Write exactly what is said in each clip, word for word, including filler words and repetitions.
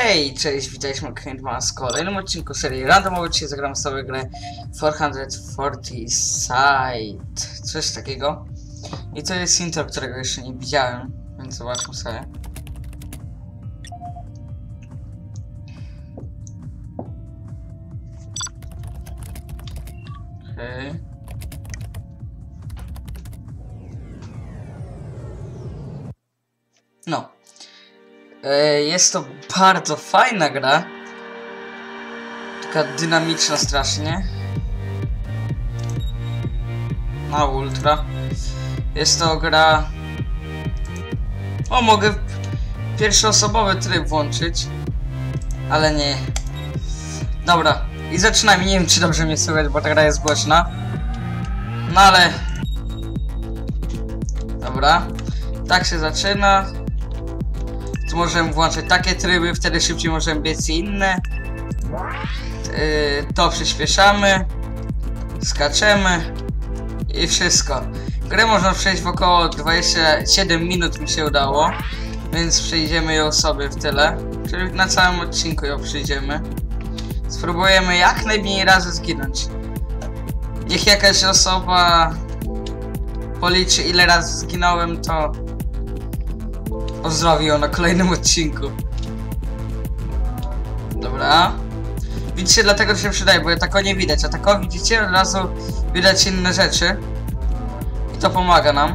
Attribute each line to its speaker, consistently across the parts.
Speaker 1: Hej, cześć, witajcie w kolejnym odcinku serii randomowej. Dzisiaj zagram sobie grę czterysta czterdzieści Site, coś takiego. I to jest intro, którego jeszcze nie widziałem, więc zobaczmy sobie. Okej. Okay. No. Jest to bardzo fajna gra. Taka dynamiczna strasznie. Na ultra. Jest to gra... O, mogę pierwszoosobowy tryb włączyć. Ale nie. Dobra. I zaczynamy. Nie wiem, czy dobrze mnie słychać, bo ta gra jest głośna. No ale... Dobra. Tak się zaczyna. Tu możemy włączyć takie tryby, wtedy szybciej możemy biec i inne. Yy, to przyspieszamy. Skaczemy. I wszystko. Grę można przejść w około dwadzieścia siedem minut, mi się udało. Więc przejdziemy ją sobie w tyle. Czyli na całym odcinku ją przejdziemy. Spróbujemy jak najmniej razy zginąć. Niech jakaś osoba policzy, ile razy zginąłem, to pozdrowię ją na kolejnym odcinku. Dobra. Widzicie, dlatego się przydaje, bo ja tako nie widać. A tako widzicie, od razu widać inne rzeczy. I to pomaga nam.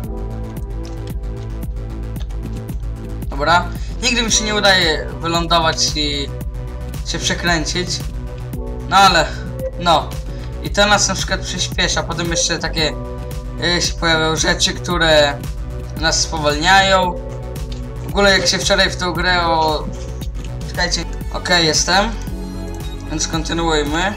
Speaker 1: Dobra. Nigdy mi się nie udaje wylądować i się przekręcić. No ale, no. I to nas na przykład przyspiesza. Potem jeszcze takie yy, się pojawiają rzeczy, które nas spowalniają. W ogóle jak się wczoraj w tą grę o... Czekajcie. Okej, okay, jestem. Więc kontynuujmy.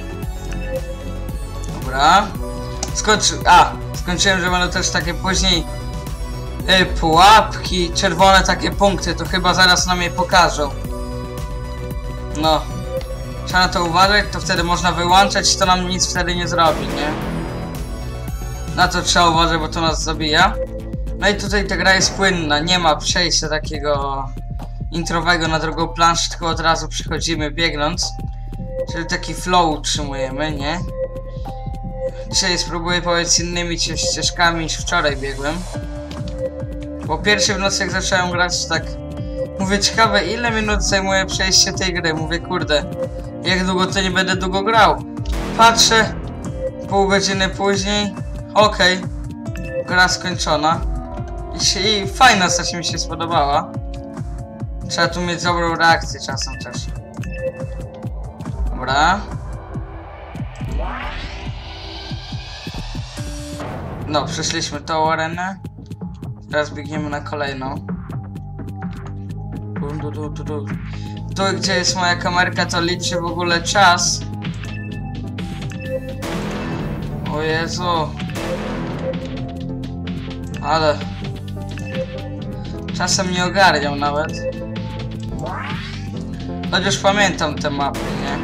Speaker 1: Dobra. Skończy... A! Skończyłem, że będą też takie później yy, pułapki, czerwone takie punkty. To chyba zaraz nam je pokażą. No. Trzeba na to uważać, to wtedy można wyłączać, to nam nic wtedy nie zrobi, nie? Na to trzeba uważać, bo to nas zabija. No i tutaj ta gra jest płynna, nie ma przejścia takiego introwego na drugą planszę, tylko od razu przychodzimy biegnąc. Czyli taki flow utrzymujemy, nie? Dzisiaj spróbuję powiedz innymi ścieżkami niż wczoraj biegłem. Bo pierwszy w nocy jak zacząłem grać, tak mówię, ciekawe ile minut zajmuje przejście tej gry. Mówię, kurde, jak długo to nie będę długo grał. Patrzę, pół godziny później, okej, okay, gra skończona. I, I fajna strasznie mi się spodobała. Trzeba tu mieć dobrą reakcję czasem też. Dobra. No, przeszliśmy tą arenę. Teraz biegniemy na kolejną. Tu, tu, tu, tu. Tu, gdzie jest moja kamerka, to liczy w ogóle czas. O Jezu. Ale... czasem nie ogarniam nawet. Chociaż pamiętam te mapy, nie?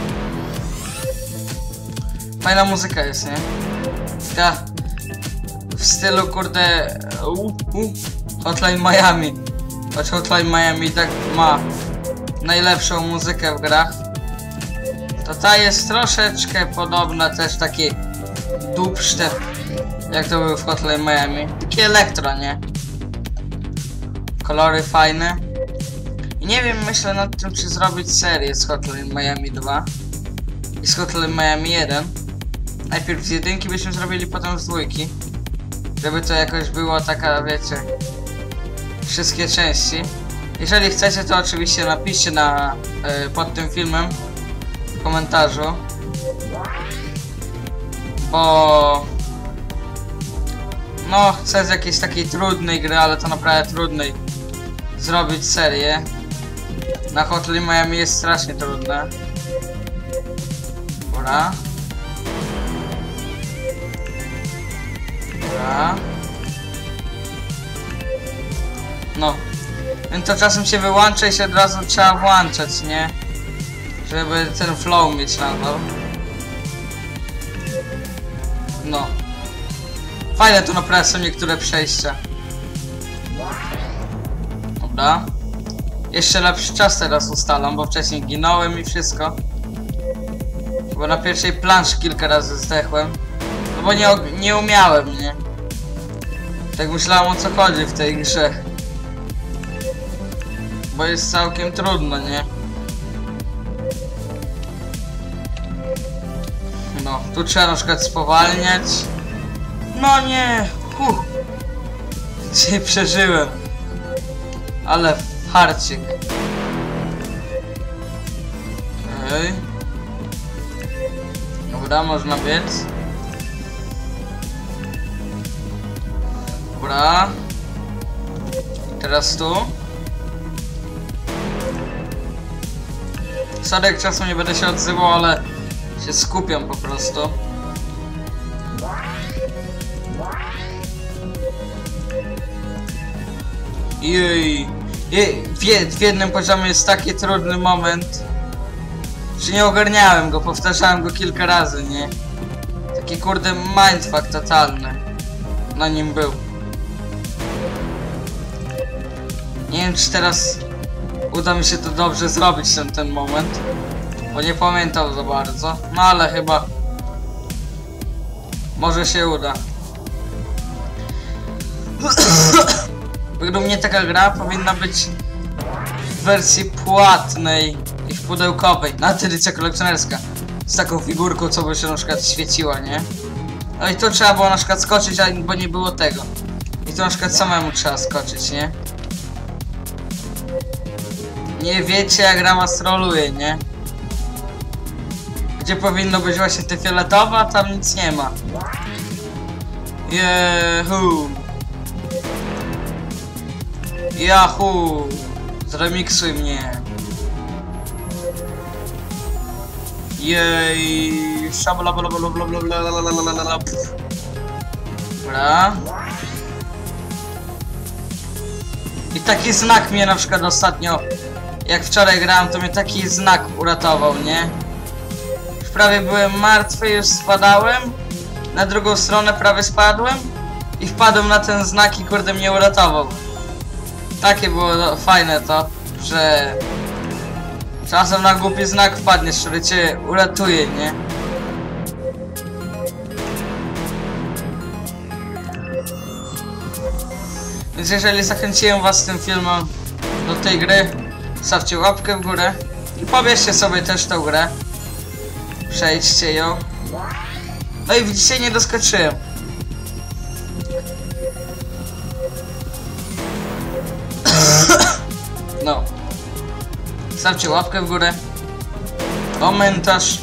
Speaker 1: Fajna muzyka jest, nie? Ta... w stylu, kurde... Uh, uh, Hotline Miami. Choć Hotline Miami tak ma najlepszą muzykę w grach. To ta jest troszeczkę podobna, też taki dubstep, jak to był w Hotline Miami. Taki elektro, nie? Kolory fajne. I nie wiem, myślę nad tym, czy zrobić serię z Hotline Miami dwa i z Hotline Miami jeden. Najpierw z jedynki byśmy zrobili, potem z dwójki. Żeby to jakoś było taka, wiecie, wszystkie części. Jeżeli chcecie, to oczywiście napiszcie na, y, pod tym filmem w komentarzu. Bo... no, chcę z jakiejś takiej trudnej gry, ale to naprawdę trudnej, zrobić serię. Na Hotline Miami jest strasznie trudne. Dobra. Dobra. No. Więc to czasem się wyłącza i się od razu trzeba włączać, nie? Żeby ten flow mieć nadal. No. Fajne tu naprawdę są niektóre przejścia. Dobra. jeszcze lepszy czas teraz ustalam, bo wcześniej ginąłem i wszystko. Bo na pierwszej planszy kilka razy zdechłem. No bo nie, nie umiałem, nie? Tak myślałem, o co chodzi w tej grze. Bo jest całkiem trudno, nie? No, tu trzeba na przykład spowalniać. No nie! Huh. Dzisiaj przeżyłem. Ale harcik. Okej. Dobra, można biec. Dobra. Teraz tu. Sorry, jak czasem nie będę się odzywał, ale się skupiam po prostu. Jej. Jej. W, w jednym poziomie jest taki trudny moment, że nie ogarniałem go, powtarzałem go kilka razy, nie? Taki kurde mindfuck totalny na nim był. Nie wiem, czy teraz uda mi się to dobrze zrobić, ten, ten moment, bo nie pamiętam za bardzo, no ale chyba może się uda. Według mnie taka gra powinna być w wersji płatnej i w pudełkowej, na edycja kolekcjonerska, z taką figurką, co by się na przykład świeciła, nie? No i tu trzeba było na przykład skoczyć, bo nie było tego. I tu na przykład samemu trzeba skoczyć, nie? Nie wiecie, jak gra was troluje, nie? Gdzie powinno być właśnie te fioletowe, a tam nic nie ma. Jehu. Yahoo! Zremiksuj mnie. Jej. Szablablablablablablablablabla. Dobra. I taki znak mnie na przykład ostatnio, jak wczoraj grałem, to mnie taki znak uratował, nie? Już prawie byłem martwy, już spadałem. Na drugą stronę prawie spadłem. I wpadłem na ten znak i kurde mnie uratował. Takie było fajne to, że czasem na głupi znak wpadniesz, który cię uratuje, nie? Więc jeżeli zachęciłem was tym filmem do tej gry, stawcie łapkę w górę i pobierzcie sobie też tą grę. Przejdźcie ją. No i dzisiaj nie doskoczyłem. No. Stawcie łapkę w górę. Komentarz.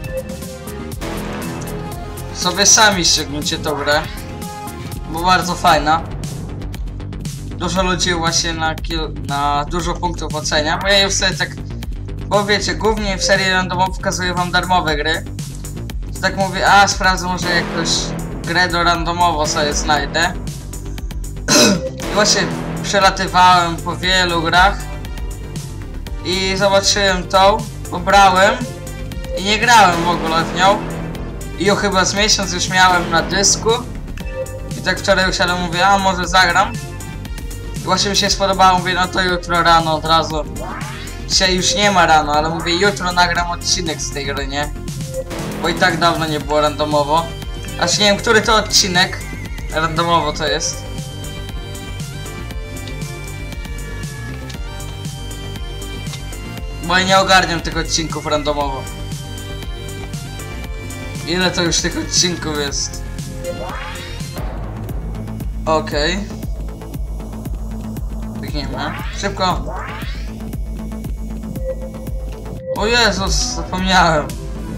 Speaker 1: Sobie sami ściągnijcie tą grę, bo bardzo fajna. Dużo ludzi właśnie na, kil na dużo punktów ocenia, bo ja ją sobie tak... Bo wiecie, głównie w serii randomowo pokazuję wam darmowe gry. To tak mówię, a sprawdzę, może jakąś grę do randomowo sobie znajdę. I właśnie przelatywałem po wielu grach i zobaczyłem tą, pobrałem i nie grałem w ogóle w nią. I ją chyba z miesiąc już miałem na dysku. I tak wczoraj usiadłem, mówię, a może zagram. I właśnie mi się spodobało, mówię, no to jutro rano od razu. Dzisiaj już nie ma rano, ale mówię, jutro nagram odcinek z tej gry, nie? Bo i tak dawno nie było randomowo. Aż nie wiem, który to odcinek randomowo to jest. Bo ja nie ogarniam tych odcinków randomowo. Ile to już tych odcinków jest? Okej. Okay. Biegniemy. Szybko. O Jezus, zapomniałem.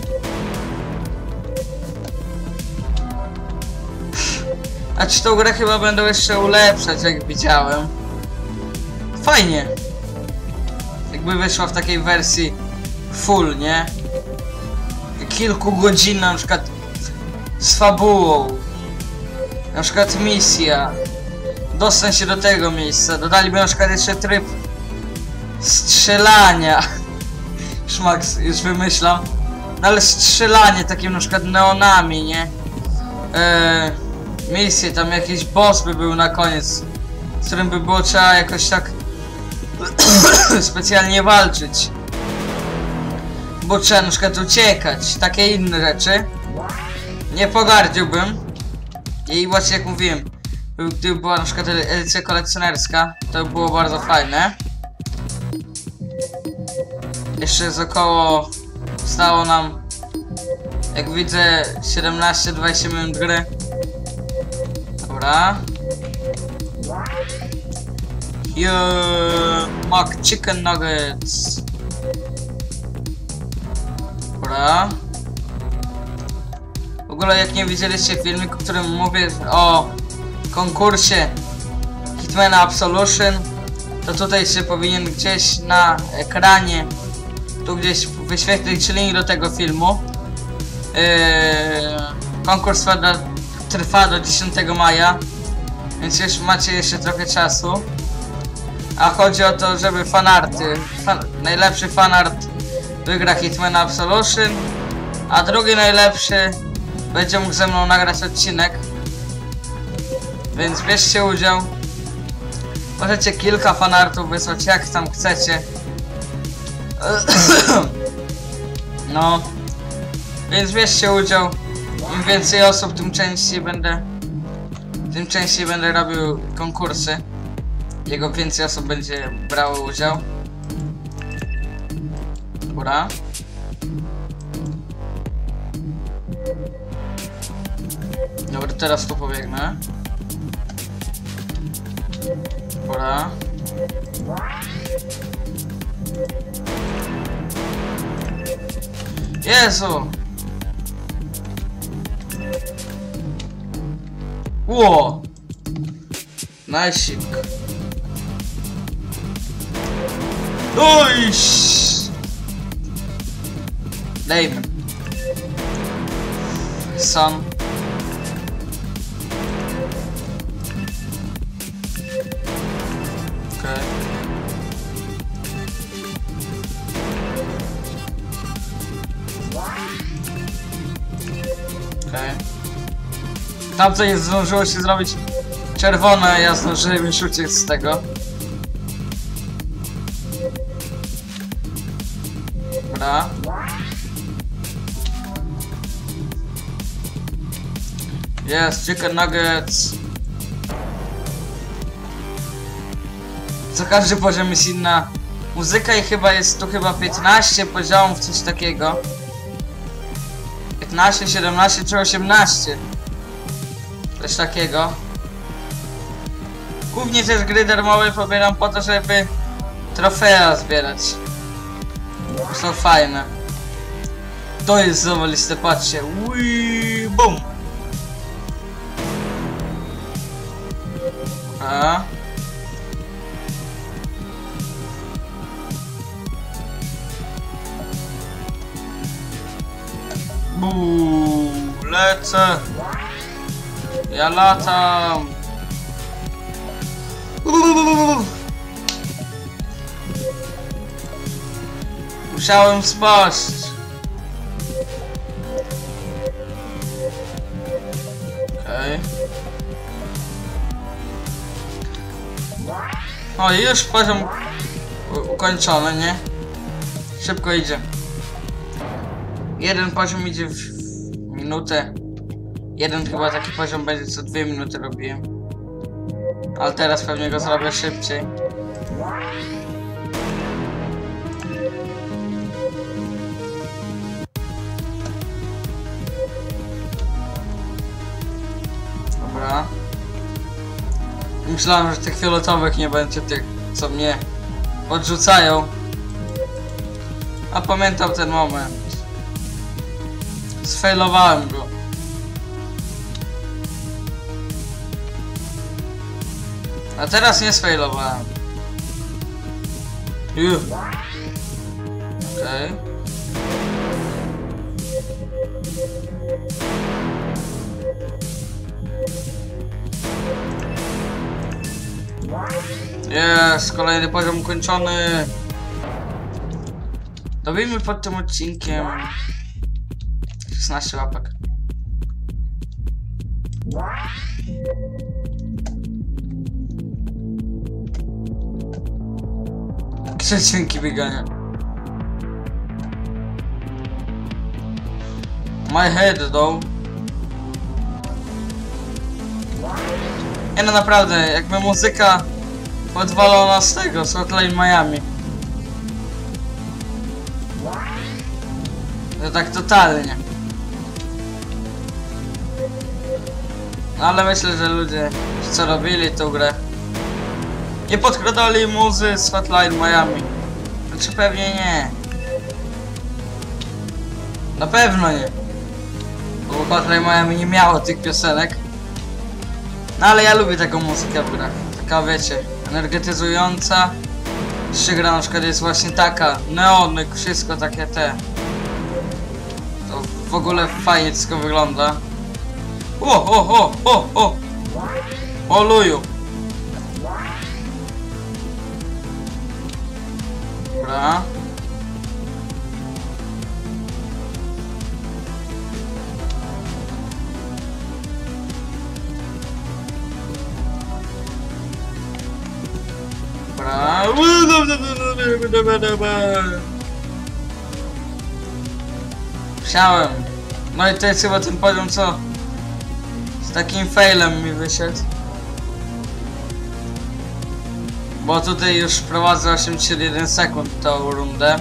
Speaker 1: A czy tą grę chyba będą jeszcze ulepszać, jak widziałem. Fajnie. Jakby wyszła w takiej wersji full, nie? Kilku godzin na przykład z fabułą. Na przykład misja. Dostać się do tego miejsca. Dodaliby na przykład jeszcze tryb strzelania. Szmak już wymyślam. No ale strzelanie takim na przykład neonami, nie? Eee, misje, tam jakiś boss by był na koniec, z którym by było trzeba jakoś tak specjalnie walczyć. Bo trzeba na przykład uciekać. Takie inne rzeczy. Nie pogardziłbym. I właśnie jak mówiłem, gdyby była na przykład edycja kolekcjonerska, to by było bardzo fajne. Jeszcze jest około... Stało nam, jak widzę, siedemnaście dwadzieścia minut gry. Dobra. Yeah, mock chicken nuggets. Dobra. W ogóle jak nie widzieliście filmiku, w którym mówię o konkursie Hitmana Absolution, to tutaj się powinien gdzieś na ekranie tu gdzieś wyświetlić link do tego filmu. Yy, konkurs trwa, trwa do dziesiątego maja, więc już macie jeszcze trochę czasu. A chodzi o to, żeby fanarty, fan, najlepszy fanart wygra Hitmana Absolution, a drugi najlepszy będzie mógł ze mną nagrać odcinek. Więc bierzcie udział. Możecie kilka fanartów wysłać, jak tam chcecie. No. Więc bierzcie udział. Im więcej osób, tym częściej będę... Tym częściej będę robił konkursy. Jego więcej osób będzie brało udział. Dobra. Dobra, teraz tu pobiegnę. Dobra. Jezu! Ło! Najsik. Ojś! Dajmy. Son. Okej. Okej. Tamto nie zdążyło się zrobić czerwone, ja zdążyłem już uciec z tego. Dobra. Jest, chicken nuggets. Co każdy poziom jest inna muzyka i chyba jest tu chyba piętnaście poziomów, coś takiego. piętnaście, siedemnaście czy osiemnaście. Coś takiego. Głównie też gry darmowe pobieram po to, żeby trofea zbierać. Są fajne. To jest zawaliste, patrzcie. Uii, bum. A. Buu, lecę. Ja latam. Uuu. Musiałem spaść. Okej. O, już poziom ukończony, nie? Szybko idzie. Jeden poziom idzie w minutę. Jeden chyba taki poziom będzie co dwie minuty robiłem. Ale teraz pewnie go zrobię szybciej. Dobra. Myślałem, że tych fioletowych nie będzie, tych co mnie odrzucają. A pamiętam ten moment. Sfailowałem go. A teraz nie sfailowałem. Okej. Okay. Jest, kolejny poziom ukończony. Dobijmy pod tym odcinkiem szesnaście łapek. Jeszcze dźwięki biegania. My head though. Nie no naprawdę, jakby muzyka podwalona z tego, z Hotline Miami. To tak totalnie. No ale myślę, że ludzie co robili tą grę nie podkradali muzy z Hotline Miami. Znaczy pewnie nie. Na pewno nie. Bo Hotline Miami nie miało tych piosenek. No ale ja lubię taką muzykę w grach. Taka wiecie, energetyzująca. Jeszcze gra na przykład jest właśnie taka. Neony, wszystko takie te. To w ogóle fajnie wszystko wygląda. O, o, o, o, o! O luju! Dobra. Dobra. Wsiałem. No i to jest chyba ten poziom, co z takim failem mi wyszedł. Bo tutaj już prowadzę osiemdziesiąt jeden sekund tą rundę.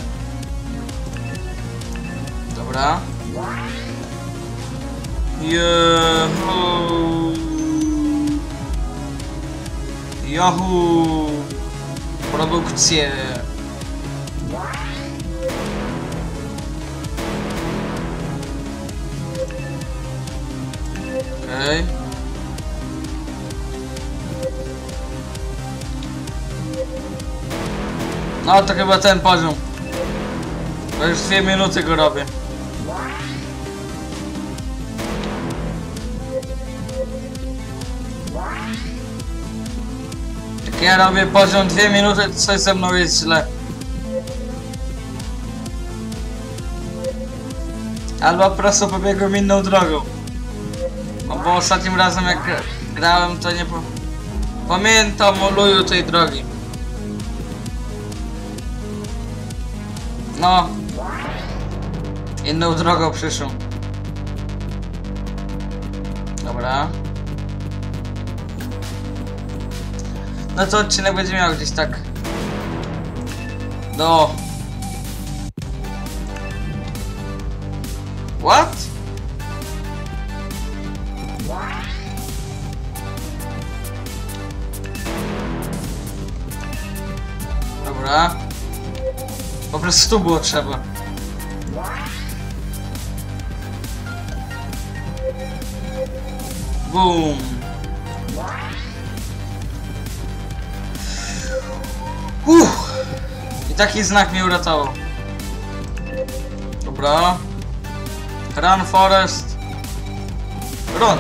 Speaker 1: Dobra. Yahoo! Yahoo! Produkcje. Okej. Okay. No to chyba ten poziom. To już dwie minuty go robię. Jak ja robię poziom dwie minuty, to coś ze mną jest źle. Albo po prostu pobiegłem inną drogą. No bo ostatnim razem jak grałem, to nie po... pamiętam o luju tej drogi. No. Inną drogą przyszło. Dobra. No to odcinek będzie miał gdzieś tak do... What? Dobra. Po prostu tu było trzeba. Boom. Uff. I taki znak mnie uratował. Dobra. Run Forest. Run.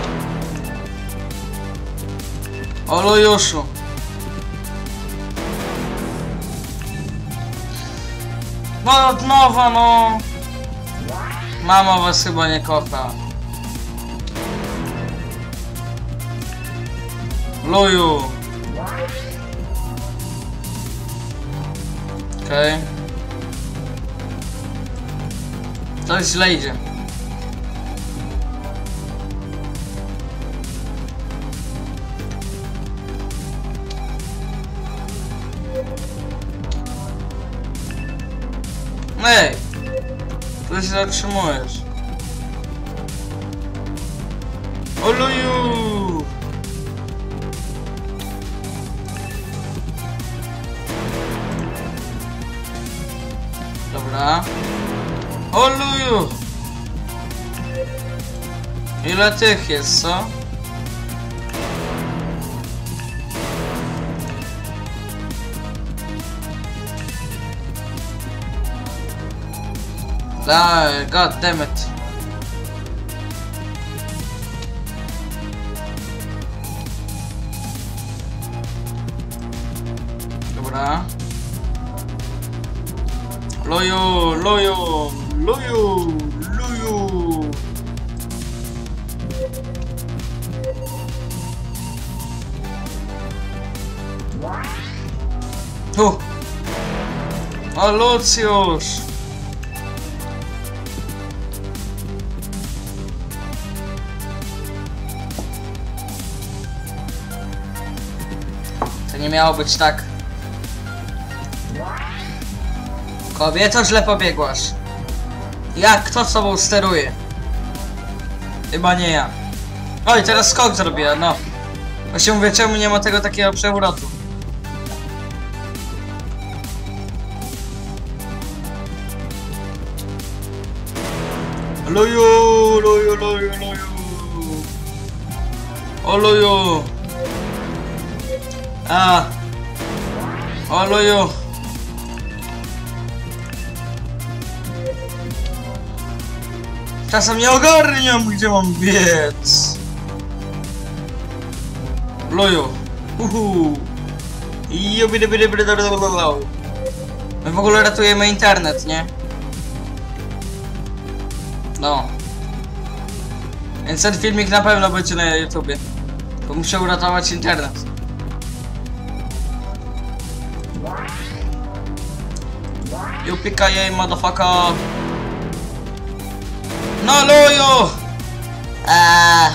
Speaker 1: O lujuszu. No od nowa, no. Mama was chyba nie kocha. Luju. Okej. Okay. To źle idzie. Ej! Tu się zatrzymujesz. Oluju! Dobra. Oluju! Ile tych jest, co? Ah, god damn it. Dobra. Loju, loju, loju, loju. Tu. O, Lucjusz! To nie miało być tak. Kobieto, źle pobiegłaś. Jak? Kto z tobą steruje? Chyba nie ja. Oj, teraz skok zrobiłem, no. Właśnie mówię, czemu nie ma tego takiego przewrotu. Luju, luju, luju, luju. O luju. A. O luju. Czasem nie ogarniam, gdzie mam biec. Luju. Uhu. My w ogóle ratujemy internet, nie? No. Więc ten filmik na pewno będzie na YouTubie. Bo muszę uratować internet. Yippee-ki-yay, motherfucker. No luju! Eee.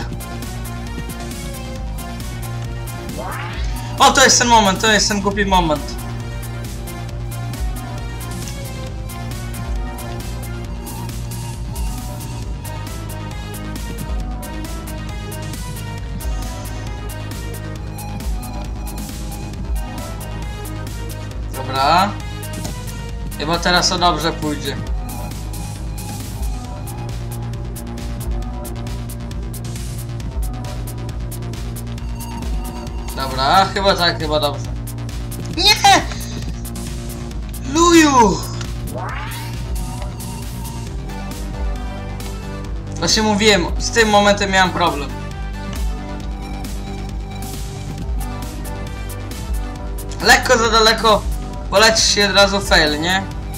Speaker 1: O, to jest ten moment, to jest ten głupi moment. Dobra. Chyba teraz to dobrze pójdzie. Dobra, chyba tak, chyba dobrze. Nie! Luju! Właśnie mówiłem, z tym momentem miałem problem. Lekko za daleko polecisz się od razu fail, nie?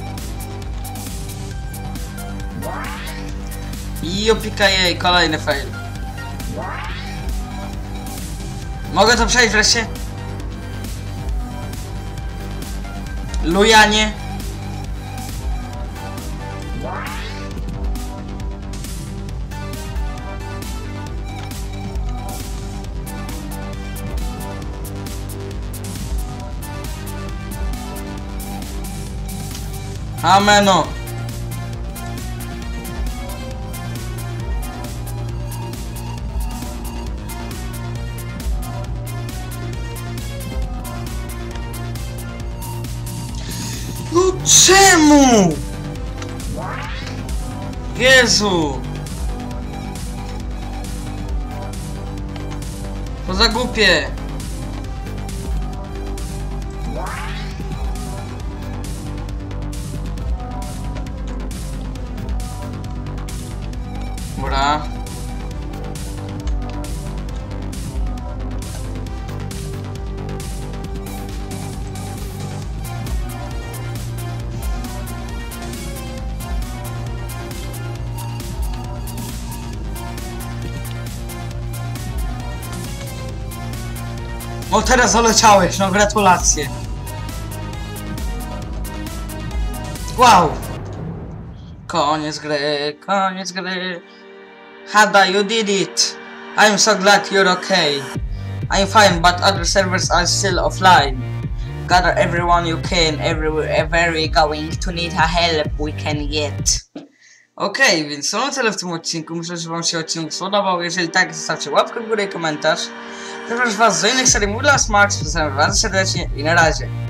Speaker 1: Yippee-ki-yay, kolejny fail. Mogę to przejść wreszcie? Lujanie. Ameno. No czemu? Jezu! To za głupie! Dobra. O, teraz doleciałeś, no gratulacje. Wow. Koniec gry, koniec gry. Hada, you did it. I'm so glad you're okay. I'm fine, but other servers are still offline. Gather everyone you can, everywhere we going to need a help we can get. Okej, okay, więc są tyle w tym odcinku. Myślę, że wam się odcinek spodobał. Jeżeli tak, zostawcie łapkę w górę i komentarz. Zapraszam was do innych serii Moodle Smarts. Pozdrawiam was serdecznie i na razie.